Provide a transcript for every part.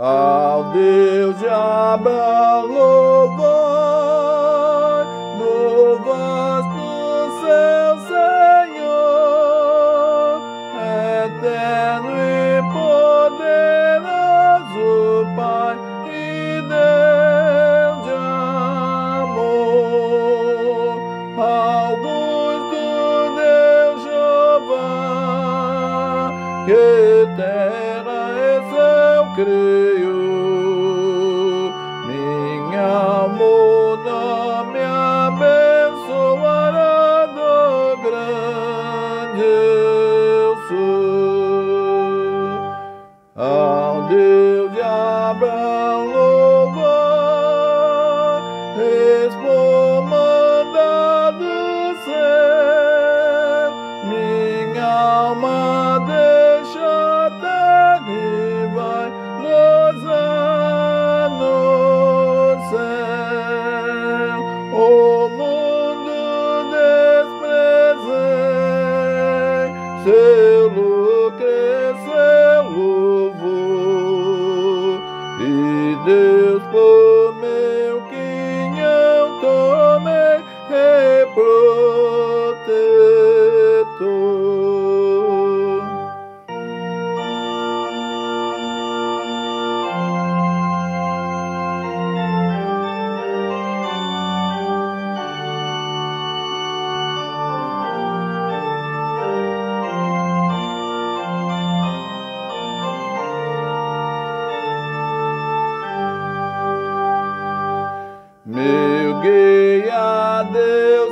Ao Deus de Abraão, louvai, no vasto céu, Senhor, Eterno e poderoso, Pai e Deus de amor. Augusto, Deus, Jeová, que terra e céu criou. Minha alma, nome, abençoará do grande Eu Sou. Ao Deus de Abraão, louvai, expor mandado do céu. Minha alma deixa a terra e vai gozar no céu. O mundo desprezei, seu lucro e seu louvor. E Deus por meu quinhão tomei e protetor. Meu guia Deus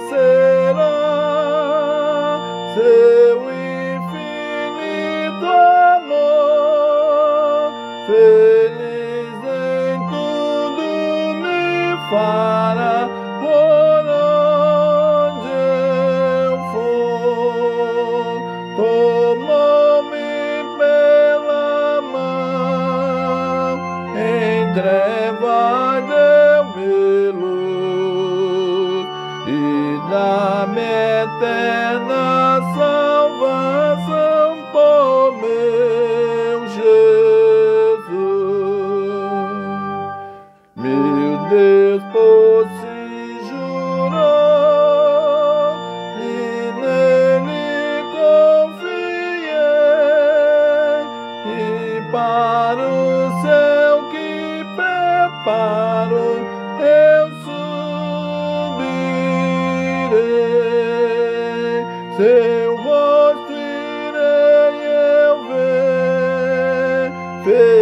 será, seu infinito amor, feliz em tudo me fará por onde eu for. Tomou-me pela mão, em trevas deu-me luz, e dá-me eterna salvação por meu Jesus. Meu Deus por si jurou, e nele confiei, e para o céu que preparo eu subirei. Seu rosto irei eu ver.